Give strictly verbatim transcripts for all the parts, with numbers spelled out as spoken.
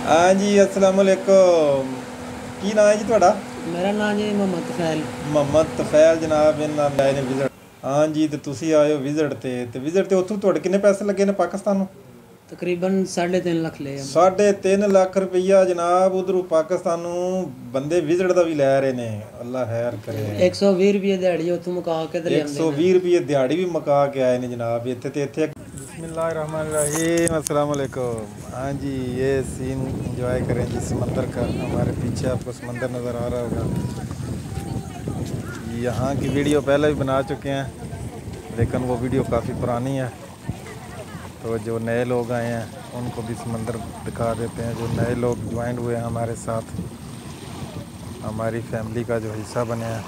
हाँ जी अस्सलाम वालेकुम। की नाम है जी थोड़ा? मेरा नाम जी मोहम्मद तफैल। मोहम्मद तफैल जनाब ਇਹਨਾਂ ਆਏ ਨੇ ਵਿਜ਼ਿਟ। हाँ जी तो ਤੁਸੀਂ ਆਏ ਹੋ ਵਿਜ਼ਿਟ ਤੇ ਤੇ ਵਿਜ਼ਿਟ ਤੇ ਉੱਥੋਂ ਤੁਹਾਡੇ ਕਿੰਨੇ ਪੈਸੇ ਲੱਗੇ ਨੇ ਪਾਕਿस्तान ਨੂੰ? तकरीबन साढ़े तीन लाख ले हम। ਸਾਢੇ ਤਿੰਨ ਲੱਖ ਰੁਪਈਆ ਜਨਾਬ ਉਧਰੋਂ ਪਾਕਿस्तान ਨੂੰ ਬੰਦੇ ਵਿਜ਼ਿਟ ਦਾ ਵੀ ਲੈ ਰਹੇ ਨੇ। ਅੱਲਾ ਖੈਰ ਕਰੇ। एक सौ भी रुपये दिहाड़ी उत्थों मुका के ते एक लियांदे सौ ने। ਵੀਹ ਰੁਪਏ ਦਿਹਾੜੀ ਵੀ ਮੁਕਾ ਕੇ ਆਏ ਨੇ ਜਨਾब ਇੱਥੇ ਤੇ ਇੱਥੇ बिस्मिल्लाहिर्रहमानिर्रहीम अस्सलाम वालेकुम। हाँ जी ये सीन एंजॉय करें जी समंदर का। हमारे पीछे आपको समंदर नज़र आ रहा होगा। यहाँ की वीडियो पहले भी बना चुके हैं लेकिन वो वीडियो काफ़ी पुरानी है, तो जो नए लोग आए हैं उनको भी समंदर दिखा देते हैं। जो नए लोग ज्वाइन हुए हैं हमारे साथ, हमारी फैमिली का जो हिस्सा बने हैं।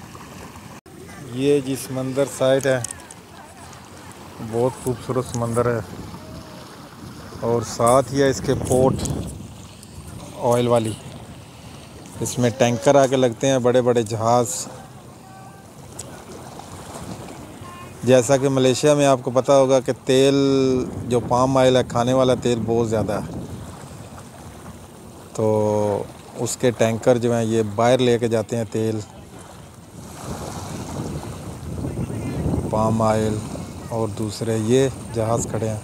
ये जी समंदर साइड है, बहुत खूबसूरत समंदर है और साथ ही है इसके पोर्ट ऑयल वाली। इसमें टैंकर आके लगते हैं, बड़े बड़े जहाज़। जैसा कि मलेशिया में आपको पता होगा कि तेल जो पाम ऑयल है, खाने वाला तेल बहुत ज़्यादा है, तो उसके टैंकर जो हैं ये बाहर लेके जाते हैं तेल, पाम ऑयल और दूसरे। ये जहाज़ खड़े हैं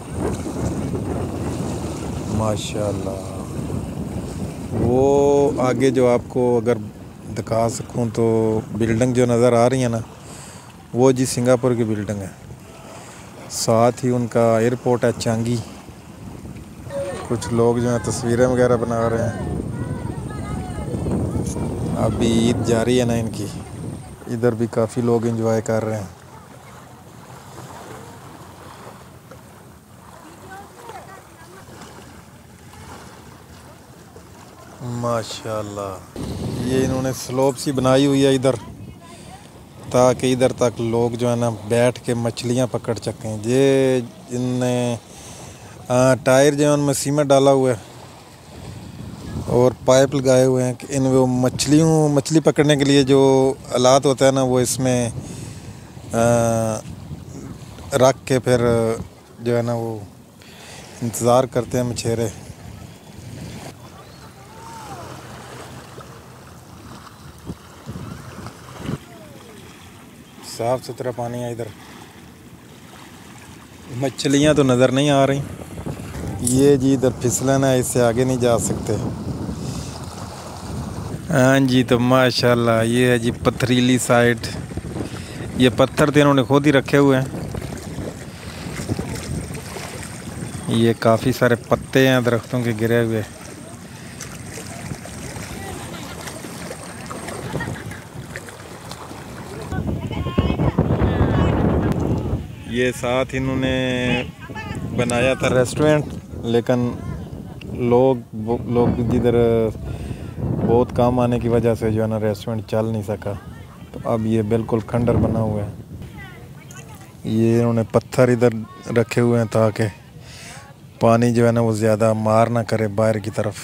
माशाल्लाह। वो आगे जो आपको अगर दिखा सकूं तो बिल्डिंग जो नज़र आ रही है ना, वो जी सिंगापुर की बिल्डिंग है। साथ ही उनका एयरपोर्ट है चांगी। कुछ लोग जो हैं तस्वीरें वगैरह बना रहे हैं। अभी ईद जारी है ना इनकी, इधर भी काफ़ी लोग एंजॉय कर रहे हैं। माशाल्लाह ये इन्होंने स्लोप सी बनाई हुई है इधर, ताकि इधर तक लोग जो है ना बैठ के मछलियां पकड़ सकें। ये इनने टायर जो है उनमें सीमेंट डाला हुआ है और पाइप लगाए हुए हैं कि इन वो मछलियों मछली पकड़ने के लिए जो आलात होता है ना वो इसमें आ, रख के फिर जो है ना वो इंतज़ार करते हैं मछेरे। साफ़ सुथरा पानी है इधर, मछलियाँ तो नज़र नहीं आ रही। ये जी इधर फिसलन है, इससे आगे नहीं जा सकते। हाँ जी तो माशाल्लाह ये है जी पथरीली साइड। ये पत्थर थे इन्होंने खुद ही रखे हुए हैं। ये काफ़ी सारे पत्ते हैं दरख्तों के गिरे हुए। ये साथ इन्होंने बनाया था रेस्टोरेंट, लेकिन लोग लोग जिधर बहुत काम आने की वजह से जो है ना रेस्टोरेंट चल नहीं सका, तो अब ये बिल्कुल खंडर बना हुआ है। ये इन्होंने पत्थर इधर रखे हुए हैं ताकि पानी जो है ना वो ज़्यादा मार ना करे बाहर की तरफ।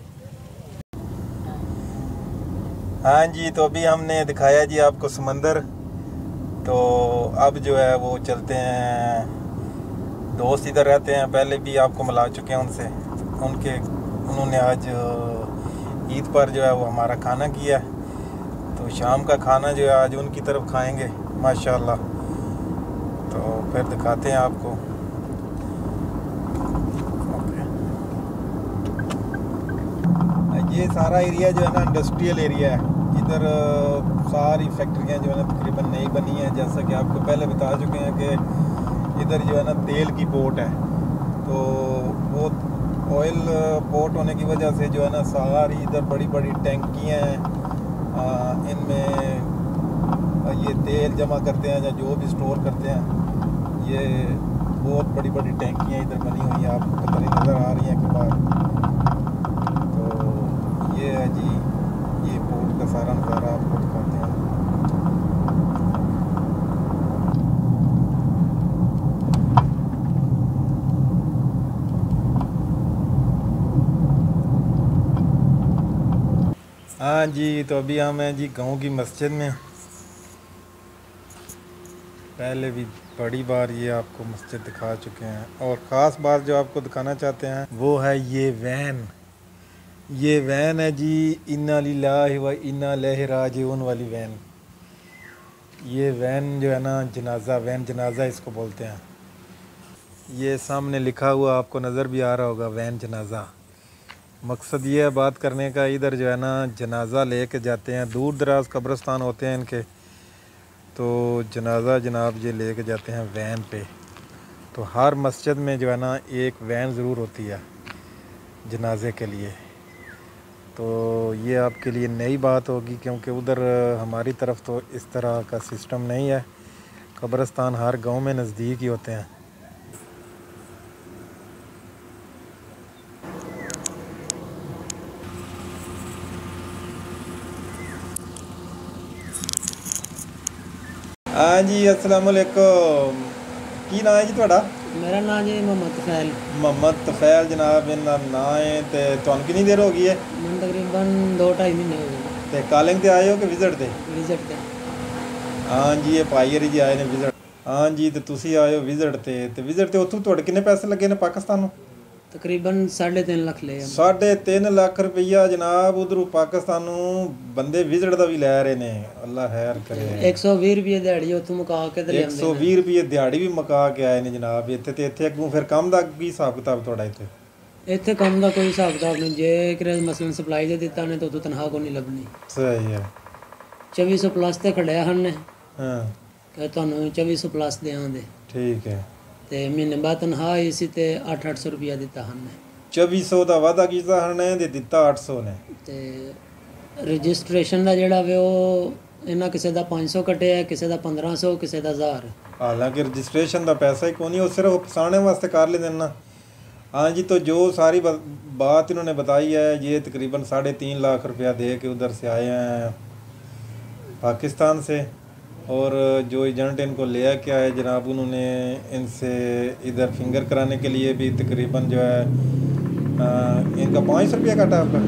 हाँ जी तो अभी हमने दिखाया जी आपको समंदर, तो अब जो है वो चलते हैं। दोस्त इधर रहते हैं, पहले भी आपको मिला चुके हैं उनसे। उनके उन्होंने आज ईद पर जो है वो हमारा खाना किया है, तो शाम का खाना जो है आज उनकी तरफ खाएंगे माशाल्लाह। तो फिर दिखाते हैं आपको। ये सारा एरिया जो है ना इंडस्ट्रियल एरिया है। इधर सारी फैक्ट्रियाँ जो है ना तकरीबन नई बनी हैं। जैसा कि आपको पहले बता चुके हैं कि इधर जो है ना तेल की पोर्ट है, तो वो ऑयल पोर्ट होने की वजह से जो है ना सारी इधर बड़ी बड़ी टैंकियाँ हैं, इनमें ये तेल जमा करते हैं या जो भी स्टोर करते हैं। ये बहुत बड़ी बड़ी टैंकियाँ इधर बनी हुई हैं, आपको पता नहीं नज़र आ रही हैं कि बाहर। तो ये है जी ये पोर्ट का सारा नज़ारा आपको दिखाते हैं। हाँ जी तो अभी हम हैं जी गांव की मस्जिद में। पहले भी बड़ी बार ये आपको मस्जिद दिखा चुके हैं, और ख़ास बात जो आपको दिखाना चाहते हैं वो है ये वैन। ये वैन है जी, इन्ना लिल्लाहि व इन्ना इलैहि राजिऊन वाली वैन। ये वैन जो है ना, जनाजा वैन, जनाजा इसको बोलते हैं। ये सामने लिखा हुआ आपको नज़र भी आ रहा होगा, वैन जनाजा। मकसद ये है बात करने का, इधर जो है ना जनाजा ले के जाते हैं, दूर दराज कब्रिस्तान होते हैं इनके, तो जनाजा जनाब ये ले के जाते हैं वैन पे। तो हर मस्जिद में जो है ना एक वैन ज़रूर होती है जनाजे के लिए। तो ये आपके लिए नई बात होगी, क्योंकि उधर हमारी तरफ तो इस तरह का सिस्टम नहीं है। कब्रिस्तान हर गांव में नज़दीक ही होते हैं। हाँ जी, अस्सलाम वालेकुम। की नाम है जी ਤੁਹਾਡਾ? मेरा नाम जी मोहम्मद तफैल। मोहम्मद तफैल जनाब इनका नाम है। तो तुहानू कितनी देर हो गई है? मैं तकरीबन दो ढाई महीने हो गए ते कॉलिंग ते आए हो कि विजिट ते? विजिट पे। हाँ जी, ये भाई हरी जी आए ने विजिट। हाँ जी, तो तुसी आए हो विजिट ते ते विजिट ते उत्थों तुहाडे किन्ने पैसे लगे ने पाकिस्तानों? तकरीबन साढ़े तीन लख ले हम। साढ़े तीन लाख रुपया जनाब उधरों पाकिस्तानों बंदे विजिट का भी लै रहे ने। अल्लाह खैर करे। एक सौ भी रुपये दिहाड़ी उत्थों मुका के ते एक सौ भी रुपये दिहाड़ी भी मुका के आए ने जनाब इत्थे। ते इत्थे अगों फिर कम दा की हिसाब किताब तुहाडा इत्थे? इत्थे कम दा कोई हिसाब किताब नहीं, जे कि मसलन सप्लाई दे दिता ने तो उतो तनख्वाह को नहीं लभनी। सही है। चौबी सौ प्लस ते खड़िया हन हाँ कि तुहानू चौबी सौ प्लस देआं दे। ठीक है। ते महीने बाद तनख्वाह आई सी ते अठ अठ सौ रुपया दिता हन। चौबी सौ का वादा किया हन ते दिता अठ सौ ने। ते रजिस्ट्रेशन का जिहड़ा वे ਉਹ ਇਹਨਾਂ ਕਿਸੇ ਦਾ पाँच सौ कटिया, किसी का पंद्रह सौ, किसी का हज़ार। हालांकि रजिस्ट्रेशन का पैसा ही कोई नहीं, वो सिर्फ फसाने वास्ते कर लेते ना। हाँ जी, तो जो सारी बात इन्होंने बताई है, ये तकरीबन साढ़े तीन लाख रुपया दे के उधर से आए हैं पाकिस्तान से। और जो एजेंट इनको ले के आए जनाब, उन्होंने इनसे इधर फिंगर कराने के लिए भी तकरीबन जो है आ, इनका पाँच सौ रुपया काटा आपका?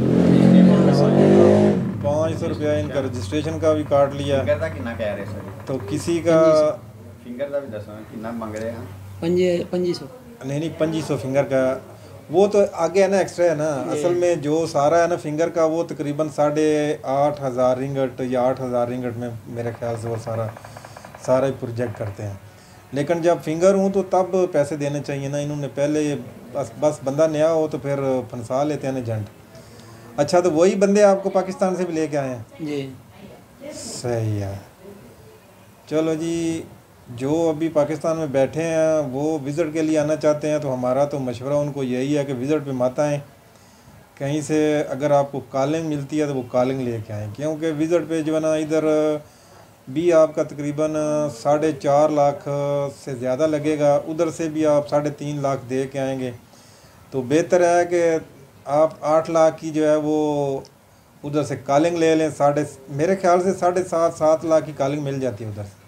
पाँच सौ रुपया इनका रजिस्ट्रेशन का भी काट लिया। तो किसी का फिंगर का भी दसो कितना मांग रहे हैं? पंजी पंजी सौ नहीं नहीं पच्चीस सौ फिंगर का, वो तो आगे है ना, एक्स्ट्रा है ना। असल में जो सारा है ना फिंगर का, वो तकरीबन साढ़े आठ हज़ार रिंगट या आठ हज़ार रिंगट में मेरे ख्याल से वो सारा सारा ही प्रोजेक्ट करते हैं। लेकिन जब फिंगर हूँ तो तब पैसे देने चाहिए ना। इन्होंने पहले बस बस बंदा नया हो तो फिर फंसा लेते हैं एजेंट। अच्छा, तो वही बंदे आपको पाकिस्तान से भी लेके आए हैं? जी सही है। चलो जी, जो अभी पाकिस्तान में बैठे हैं वो विज़िट के लिए आना चाहते हैं, तो हमारा तो मशवरा उनको यही है कि विज़िट पे मत आएँ। कहीं से अगर आपको कॉलिंग मिलती है तो वो कॉलिंग लेके आएँ, क्योंकि विज़िट पे जो है ना इधर भी आपका तकरीबन साढ़े चार लाख से ज़्यादा लगेगा, उधर से भी आप साढ़े तीन लाख दे के आएँगे। तो बेहतर है कि आप आठ लाख की जो है वो उधर से कॉलिंग ले लें। साढ़े मेरे ख्याल से साढ़े सात सात लाख की कॉलिंग मिल जाती है उधर से।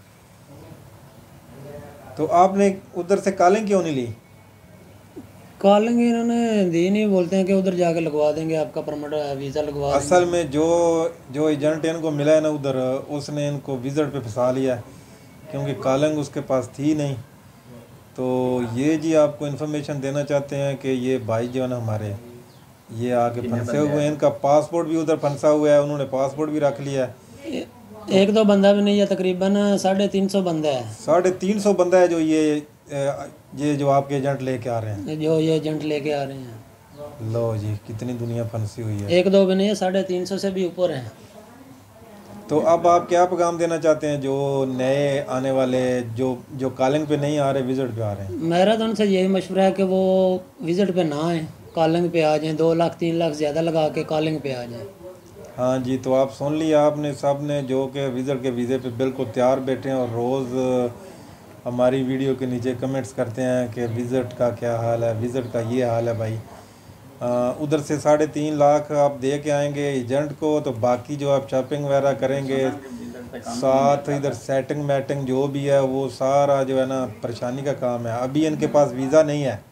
तो आपने उधर से कॉलिंग क्यों नहीं ली? कॉलिंग इन्होंने दी नहीं, बोलते हैं कि उधर जाके लगवा देंगे आपका परमिट, वीज़ा लगवा देंगे। असल में जो जो एजेंट इनको मिला है ना उधर, उसने इनको विज़िट पे फंसा लिया, क्योंकि कॉलिंग उसके पास थी नहीं। तो ये जी आपको इन्फॉर्मेशन देना चाहते हैं कि ये भाई जो है ना हमारे, ये आके फंसे हुए हैं। इनका पासपोर्ट भी उधर फंसा हुआ है, उन्होंने पासपोर्ट भी रख लिया है। एक दो बंदा भी नहीं है, तकरीबन साढ़े तीन सौ बंदा है। साढ़े तीन सौ बंदा है जो ये ये जो आपके एजेंट लेके आ रहे हैं, जो ये एजेंट लेके आ रहे हैं। लो जी, कितनी दुनिया फंसी हुई है। एक दो भी नहीं है, साढ़े तीन सौ से भी ऊपर है। तो अब आप क्या पैगाम देना चाहते हैं जो नए आने वाले, जो जो कॉलिंग पे नहीं आ रहे, विजिट पे आ रहे हैं? मेरा तो उनसे यही मशवरा है कि वो विजिट पे ना आए, कॉलिंग पे आ जाएं। दो लाख तीन लाख ज़्यादा लगा के कॉलिंग पे आ जाएं। हाँ जी, तो आप सुन लिया आपने सब ने, जो कि विजिट के वीज़े पे बिल्कुल तैयार बैठे हैं और रोज़ हमारी वीडियो के नीचे कमेंट्स करते हैं कि विज़िट का क्या हाल है, विज़िट का ये हाल है भाई। उधर से साढ़े तीन लाख आप दे के आएंगे एजेंट को, तो बाकी जो आप शॉपिंग वगैरह करेंगे, साथ इधर सेटिंग मैटिंग जो भी है वो सारा जो है ना परेशानी का काम है। अभी इनके पास वीज़ा नहीं है,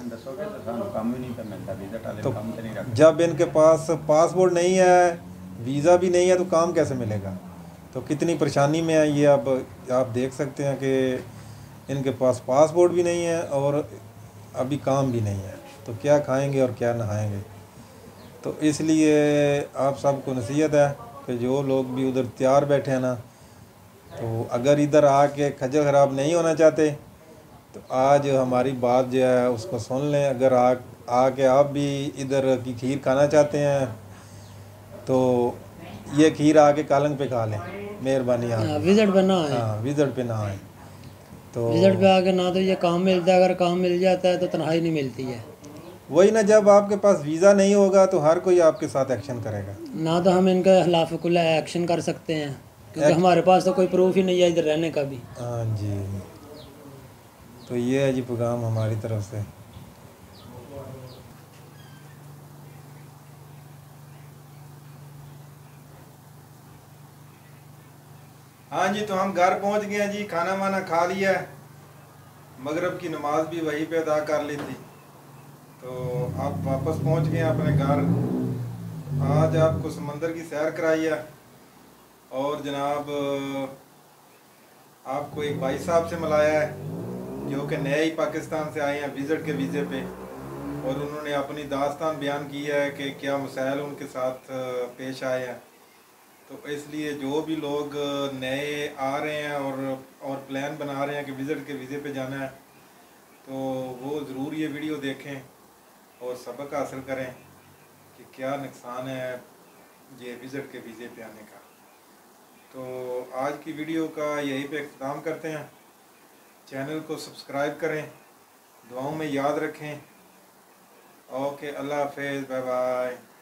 तो जब इनके पास पासपोर्ट नहीं है, वीज़ा भी नहीं है, तो काम कैसे मिलेगा? तो कितनी परेशानी में है ये। अब आप देख सकते हैं कि इनके पास पासपोर्ट भी नहीं है और अभी काम भी नहीं है, तो क्या खाएंगे और क्या नहाएंगे। तो इसलिए आप सबको नसीहत है कि जो लोग भी उधर तैयार बैठे हैं ना, तो अगर इधर आके खज्जल ख़राब नहीं होना चाहते तो आज हमारी बात जो है उसको सुन लें। अगर आ आके आप भी इधर की खीर खाना चाहते हैं तो ये खीर आके कालंग पे खा लें, मेहरबानी आप विजिट पे ना आए। हाँ विजिट पे ना आए। तो विजिट पे आके ना तो ये काम मिलता है, अगर काम मिल जाता है तो तन्हाई नहीं मिलती है। वही ना, जब आपके पास वीज़ा नहीं होगा तो हर कोई आपके साथ एक्शन करेगा। ना तो हम इनके खिलाफ कुल एक्शन कर सकते हैं क्योंकि हमारे पास तो कोई प्रूफ ही नहीं है इधर रहने का भी। हाँ जी, तो ये है जी पैगाम हमारी तरफ से। हाँ जी, तो हम घर पहुंच गए हैं जी, खाना वाना खा लिया है, मगरिब की नमाज भी वहीं पे अदा कर ली थी, तो आप वापस पहुंच गए अपने घर। आज आपको समंदर की सैर कराई है और जनाब आपको एक भाई साहब से मिलाया है जो कि नए ही पाकिस्तान से आए हैं विज़िट के वीज़े पे, और उन्होंने अपनी दास्तान बयान की है कि क्या मसाइल उनके साथ पेश आए हैं। तो इसलिए जो भी लोग नए आ रहे हैं और और प्लान बना रहे हैं कि विज़िट के वीज़े पे जाना है, तो वो ज़रूर ये वीडियो देखें और सबक हासिल करें कि क्या नुकसान है ये विज़िट के वीज़े पे आने का। तो आज की वीडियो का यहीं पे इख्तिताम करते हैं। चैनल को सब्सक्राइब करें, दुआओं में याद रखें। ओके, अल्लाह हाफ़िज़, बाय बाय।